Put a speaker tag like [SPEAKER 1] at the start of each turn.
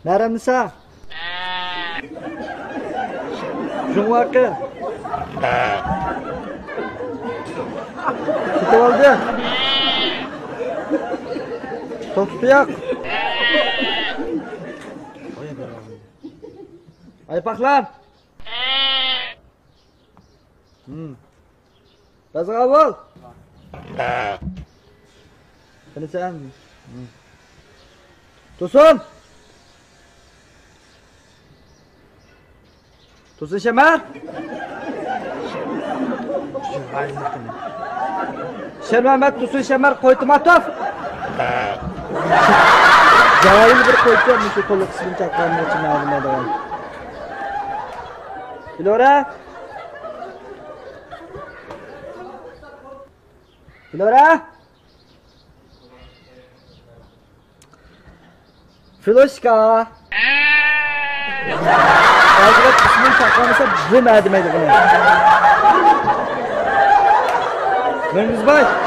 [SPEAKER 1] Neremdisa? Jumvaqi. Ketib oldi. To'xtayaq. Aypaqlar. Bazga bo'l. Qani sen? To'sin. To'sin Shamar. Shermamat To'sin Shamar Qo'ytimatov. Joyini bir qo'yib, shu qo'liq qismini chaqirmoqchi ma'lumotlar. Filora. Filora. Filoshka. Hozir qismini chaqirmasa bo'lmaydi buni. Mingizboy.